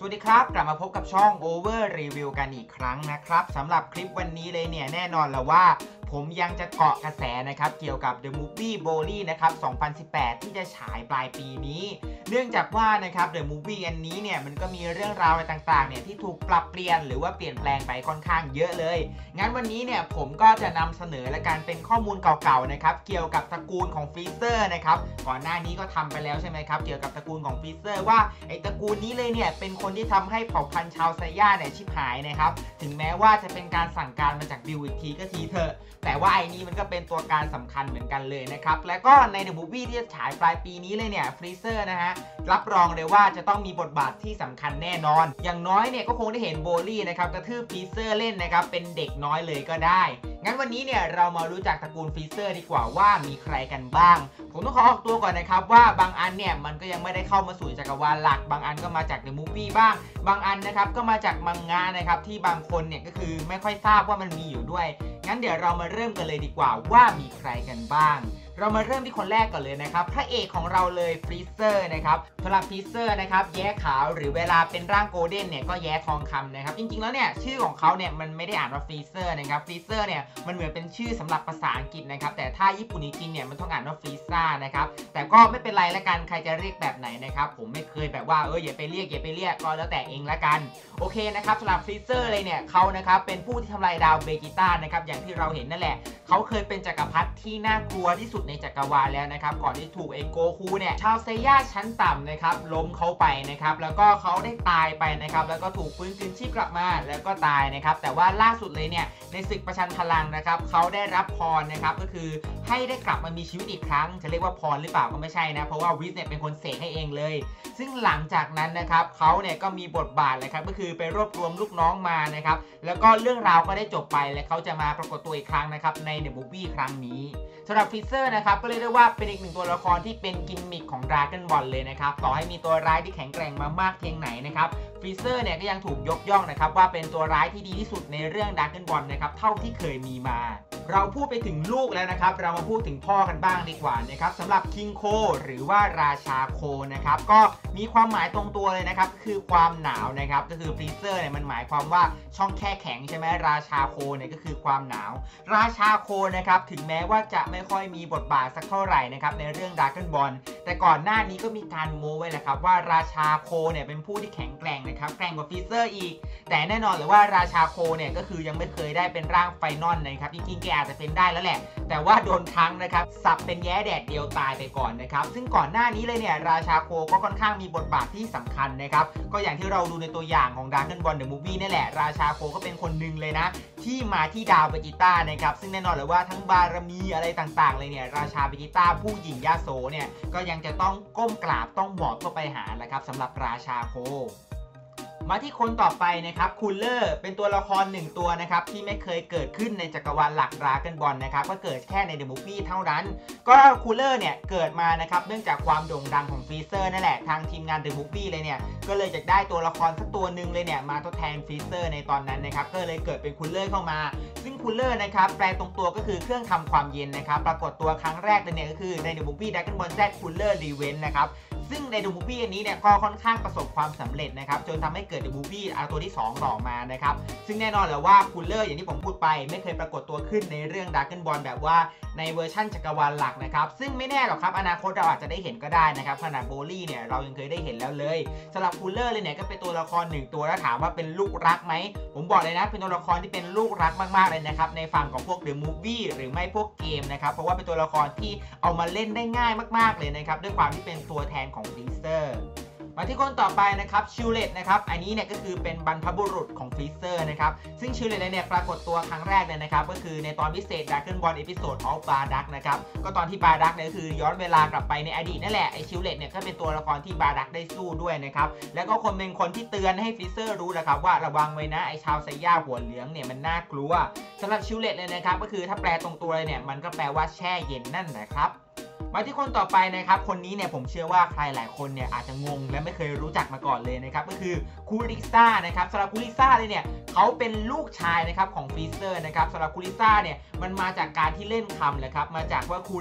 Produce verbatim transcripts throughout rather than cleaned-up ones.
สวัสดีครับกลับมาพบกับช่อง Over Review กันอีกครั้งนะครับสำหรับคลิปวันนี้เลยเนี่ยแน่นอนแล้วว่าผมยังจะเกาะกระแสนะครับเกี่ยวกับ The Movie Broly นะครับสองพันสิบแปดที่จะฉายปลายปีนี้เนื่องจากว่านะครับ The Movie อันนี้เนี่ยมันก็มีเรื่องราวอะไรต่างๆเนี่ยที่ถูกปรับเปลี่ยนหรือว่าเปลี่ยนแปลงไปค่อนข้างเยอะเลยงั้นวันนี้เนี่ยผมก็จะนำเสนอและการเป็นข้อมูลเก่าๆนะครับเกี่ยวกับตระกูลของฟรีเซอร์นะครับก่อนหน้านี้ก็ทำไปแล้วใช่ไหมครับเกี่ยวกับตระกูลของฟรีเซอร์ว่าไอ้ตระกูลนี้เลยเนี่ยเป็นคนที่ทำให้เผ่าพันธุ์ชาวไซย่าเนี่ยชิบหายนะครับถึงแม้ว่าจะเป็นการสั่งการมาจากบิลอีกทีก็ทีเถอะแต่ว่าไอ้นี้มันก็เป็นตัวการสำคัญเหมือนกันเลยนะครับและก็ใน The Movie ที่จะฉายปลายปีนี้เลยเนี่ยฟรีเซอร์นะฮะรับรองเลยว่าจะต้องมีบทบาทที่สำคัญแน่นอนอย่างน้อยเนี่ยก็คงได้เห็นโบลี่นะครับกระทืบฟรีเซอร์เล่นนะครับเป็นเด็กน้อยเลยก็ได้งั้นวันนี้เนี่ยเรามารู้จักตระกูลฟรีเซอร์ดีกว่าว่ามีใครกันบ้างผมต้องขอออกตัวก่อนนะครับว่าบางอันเนี่ยมันก็ยังไม่ได้เข้ามาสู่จักรวาลหลักบางอันก็มาจาก The Movie บ้างบางอันนะครับก็มาจากมังงะนะครับที่บางคนเนี่ยก็คือไม่ค่อยทราบว่ามันมีอยู่ด้วยงั้นเดี๋ยวเรามาเริ่มกันเลยดีกว่าว่ามีใครกันบ้างเรามาเริ่มที่คนแรกก่อนเลยนะครับพระเอกของเราเลยฟรีเซอร์นะครับสำหรับฟรีเซอร์นะครับแย้ขาวหรือเวลาเป็นร่างโกลเด้นเนี่ยก็แย้ทองคำนะครับจริงๆแล้วเนี่ยชื่อของเขาเนี่ยมันไม่ได้อ่านว่าฟรีเซอร์นะครับฟรีเซอร์เนี่ยมันเหมือนเป็นชื่อสำหรับภาษาอังกฤษนะครับแต่ถ้าญี่ปุ่นจริงๆเนี่ยมันต้องอ่านว่าฟรีซ่านะครับแต่ก็ไม่เป็นไรละกันใครจะเรียกแบบไหนนะครับผมไม่เคยแบบว่าเอออย่าไปเรียกอย่าไปเรียกก็แล้วแต่เองละกันโอเคนะครับสำหรับฟรีเซอร์เลยเนี่ยเขานะครับเป็นผู้ที่ทำลายดาวเบจิต้านะครับอย่างที่เราเห็นนั่นแหละเขาเคยเป็นจักรพรรดิที่น่ากลัวที่สุดในจักรวาลแล้วนะครับก่อนที่ถูกไอโกคูเนี่ยชาวเซย่าชั้นต่ำนะครับล้มเขาไปนะครับแล้วก็เขาได้ตายไปนะครับแล้วก็ถูกฟื้นคืนชีพกลับมาแล้วก็ตายนะครับแต่ว่าล่าสุดเลยเนี่ยในศึกประชันพลังนะครับเขาได้รับพรนะครับก็คือให้ได้กลับมามีชีวิตอีกครั้งจะเรียกว่าพรหรือเปล่าก็ไม่ใช่นะเพราะว่าวิสเนี่ยเป็นคนเสกให้เองเลยซึ่งหลังจากนั้นนะครับเขาเนี่ยก็มีบทบาทเลยครับก็คือไปรวบรวมลูกน้องมานะครับแล้วก็เรื่องราวก็ได้จบไปและเขาจะมาปรากฏตัวอีกครั้งนะครับใน The Movie ครั้งนี้สำหรับฟรีเซอร์นะครับก็เรียกได้ว่าเป็นอีกหนึ่งตัวละครที่เป็นกิมมิคของ Dragon Ball เลยนะครับต่อให้มีตัวร้ายที่แข็งแกร่งมามากเพียงไหนนะครับฟรีเซอร์เนี่ยก็ยังถูกยกย่องนะครับว่าเป็นตัวร้ายที่ดีที่สุดในเรื่อง Dragon Ball นะครับเท่าที่เคยมีมาเราพูดไปถึงลูกแล้วนะครับเรามาพูดถึงพ่อกันบ้างดีกว่านะครับสำหรับคิงโคหรือว่าราชาโคนะครับก็มีความหมายตรงตัวเลยนะครับคือความหนาวนะครับก็คือฟรีเซอร์เนี่ยมันหมายความว่าช่องแค่แข็งใช่ไหมราชาโคเนี่ยก็คือความหนาวราชาโคนะครับถึงแม้ว่าจะไม่ค่อยมีบทบาทสักเท่าไหร่นะครับในเรื่อง Dragon Ball แต่ก่อนหน้านี้ก็มีการโม้ไว้แหละครับว่าราชาโคเนี่ยเป็นผู้ที่แข็งแกร่งนะครับแกร่งกว่าฟรีเซอร์อีกแต่แน่นอนเลยว่าราชาโคเนี่ยก็คือยังไม่เคยได้เป็นร่างไฟนอลนะครับจริงๆแกอาจจะเป็นได้แล้วแหละแต่ว่าโดนทั้งนะครับสับเป็นแย้แดดเดียวตายไปก่อนนะครับซึ่งก่อนหน้านี้เลยเนี่ยราชาโคก็ค่อนข้างมีบทบาทที่สำคัญนะครับก็อย่างที่เราดูในตัวอย่างของ Dragon Ball The Movie นี่แหละราชาโคก็เป็นคนหนึ่งเลยนะที่มาที่ดาวเบจิต้านะครับซึ่งแน่นอนเลยว่าทั้งบารมีอะไรต่างๆเลยเนี่ยราชาเบจิต้าผู้หญิงยาโสเนี่ยก็ยังจะต้องก้มกราบต้องหมอบเข้าไปหาแหละครับสำหรับราชาโคมาที่คนต่อไปนะครับคูลเลอร์เป็นตัวละครหนึ่งตัวนะครับที่ไม่เคยเกิดขึ้นในจักรวาลหลัก Dragon Ball นะครับก็เกิดแค่ใน The Movie เท่านั้นก็คูลเลอร์เนี่ยเกิดมานะครับเนื่องจากความโด่งดังของฟรีเซอร์นั่นแหละทางทีมงาน The Movie เลยเนี่ยก็เลยอยากได้ตัวละครสักตัวหนึ่งเลยเนี่ยมาทดแทนฟรีเซอร์ในตอนนั้นนะครับก็เลยเกิดเป็นคูลเลอร์เข้ามาซึ่งคูลเลอร์นะครับแปลตรงตัวก็คือเครื่องทำความเย็นนะครับปรากฏตัวครั้งแรกเลยเนี่ยก็คือใน The Movie Dragon Ball Z Cooler Revenge นะครับซึ่งใน The Movie อันนี้เนี่ยก็ค่อนข้างประสบความสำเร็จนะครับจนทำให้เกิด The Movie ตัวที่สองต่อมานะครับซึ่งแน่นอนแล้วว่าคูลเลอร์อย่างที่ผมพูดไปไม่เคยปรากฏตัวขึ้นในเรื่อง Dragon Ball แบบว่าในเวอร์ชั่นจักรวาลหลักนะครับซึ่งไม่แน่หรอกครับอนาคตเราอาจจะได้เห็นก็ได้นะครับขนาดโบลี่เนี่ยเรายังเคยได้เห็นแล้วเลยสำหรับคูลเลอร์เลยเนี่ยก็เป็นตัวละครหนึ่งตัวแล้วถามว่าเป็นลูกรักไหมผมบอกเลยนะเป็นตัวละครที่เป็นลูกรักมากๆเลยนะครับในฝั่งของพวก The Movie หรือไม่พวกเกมนะครับเพราะว่าเป็นตัวละครที่เอามาเล่นได้ง่ายมากๆเลยนะครับด้วยความที่เป็นตัวแทนของฟรีเซอร์มาที่คนต่อไปนะครับชิลเลตนะครับอันนี้เนี่ยก็คือเป็นบรรพบุรุษของฟรีเซอร์นะครับซึ่งชิลเลตเนี่ยปรากฏตัวครั้งแรกเลยนะครับก็คือในตอนพิเศษ Dragon Ball Episode of Bardock นะครับก็ตอนที่บาร์ดักเนี่ยก็คือย้อนเวลากลับไปในอดีตนั่นแหละไอชิลเลตเนี่ยก็เป็นตัวละครที่บาร์ดักได้สู้ด้วยนะครับแล้วก็คนเป็นคนที่เตือนให้ฟรีเซอร์รู้แหละครับว่าระวังไว้นะไอชาวไซย่าหัวเหลืองเนี่ยมันน่ากลัวสำหรับชิลเลตเลยนะครับก็คือถ้าแปลตรงตัวเลยเนี่ยมันก็แปลว่าแช่เย็นนั่นแหละครับมาที่คนต่อไปนะครับคนนี้เนี่ยผมเชื่อว่าใครหลายคนเนี่ยอาจจะงงและไม่เคยรู้จักมาก่อนเลยนะครับก็คือคูริซ่านะครับสำหรับคูริซ่าเลยเนี่ยเขาเป็นลูกชายนะครับของฟรีเซอร์นะครับสำหรับคูริซ่าเนี่ยมันมาจากการที่เล่นคำเลยครับมาจากว่าคูริ ค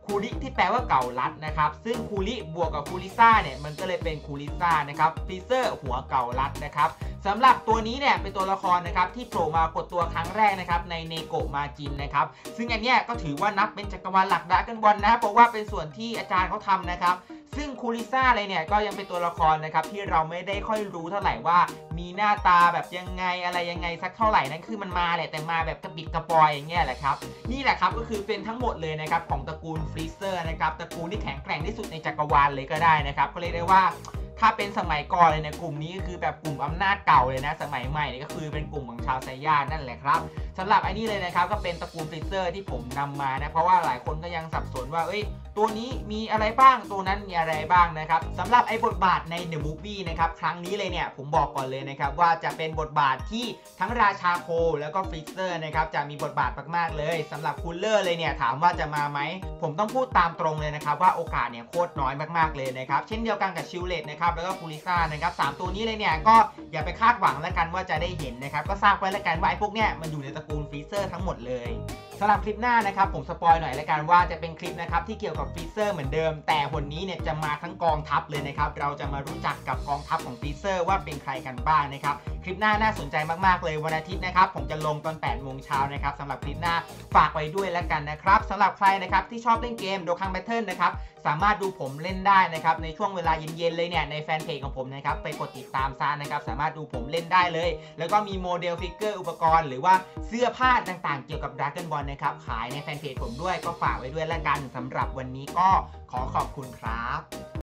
คูริที่แปลว่าเก่ารัดนะครับซึ่งคูริบวกกับคูริซ่าเนี่ยมันก็เลยเป็นคูริซ่านะครับฟรีเซอร์หัวเก่ารัดนะครับสำหรับตัวนี้เนี่ยเป็นตัวละครนะครับที่โผล่มากดตัวครั้งแรกนะครับในเนโกะมาจินนะครับซึ่งอันเนี้ยก็ถือว่านับเป็นจักรวาลหลักดราก้อนบอลนะเพราะว่าเป็นส่วนที่อาจารย์เขาทำนะครับซึ่งคูริซ่าอะไรเนี่ยก็ยังเป็นตัวละครนะครับที่เราไม่ได้ค่อยรู้เท่าไหร่ว่ามีหน้าตาแบบยังไงอะไรยังไงสักเท่าไหร่นั่นคือมันมาแหละแต่มาแบบกระปิดกระปอยอย่างเงี้ยแหละครับนี่แหละครับก็คือเป็นทั้งหมดเลยนะครับของตระกูลฟรีเซอร์นะครับตระกูลที่แข็งแกร่งที่สุดในจักรวาลเลยก็ได้นะครับก็เรียกได้ว่าถ้าเป็นสมัยก่อนเลยเนี่ยกลุ่มนี้ก็คือแบบกลุ่มอำนาจเก่าเลยนะสมัยใหม่นี่ก็คือเป็นกลุ่มของชาวไซย่านั่นแหละครับสำหรับไอ้นี่เลยนะครับก็เป็นตระกูลฟรีเซอร์ที่ผมนำมานะเพราะว่าหลายคนก็ยังสับสนว่าเอ้ยตัวนี้มีอะไรบ้างตัวนั้นมีอะไรบ้างนะครับสำหรับไอ้บทบาทใน The Movie นะครับครั้งนี้เลยเนี่ยผมบอกก่อนเลยนะครับว่าจะเป็นบทบาทที่ทั้งราชาโคแล้วก็ฟรีเซอร์นะครับจะมีบทบาทมากๆเลยสำหรับคูลเลอร์เลยเนี่ยถามว่าจะมาไหมผมต้องพูดตามตรงเลยนะครับว่าโอกาสเนี่ยโคตรน้อยมากๆเลยนะครับเช่นเดียวกันกับชิลเลตนะครับแล้วก็คูริซ่านะครับสามตัวนี้เลยเนี่ยก็อย่าไปคาดหวังแล้วกันว่าจะได้เห็นนะครับก็ทราบไว้แล้วกันว่าไอ้พวกเนี้ยมันอยู่ในตระกูลฟรีเซอร์ทั้งหมดเลยสำหรับคลิปหน้านะครับผมสปอยหน่อยแล้วกันว่าจะเป็นคลิปนะครับที่เกี่ยวกับฟรีเซอร์เหมือนเดิมแต่หนนี้เนี่ยจะมาทั้งกองทัพเลยนะครับเราจะมารู้จักกับกองทัพของฟรีเซอร์ว่าเป็นใครกันบ้างนะครับคลิปหน้าน่าสนใจมากๆเลยวันอาทิตย์นะครับผมจะลงตอนแปดโมงเช้านะครับสำหรับคลิปหน้าฝากไว้ด้วยแล้วกันนะครับสำหรับใครนะครับที่ชอบเล่นเกมโดคังแบทเทิลนะครับสามารถดูผมเล่นได้นะครับในช่วงเวลาเย็นๆเลยเนี่ยในแฟนเพจของผมนะครับไปกดติดตามซะนะครับสามารถดูผมเล่นได้เลยแล้วก็มีโมเดลฟิกเกอร์อุปกรณ์หรือว่าเสื้อผ้าต่างๆเกี่ยวกับ Dragon Ball นะครับขายในแฟนเพจผมด้วยก็ฝากไว้ด้วยแล้วกันสำหรับวันนี้ก็ขอขอบคุณครับ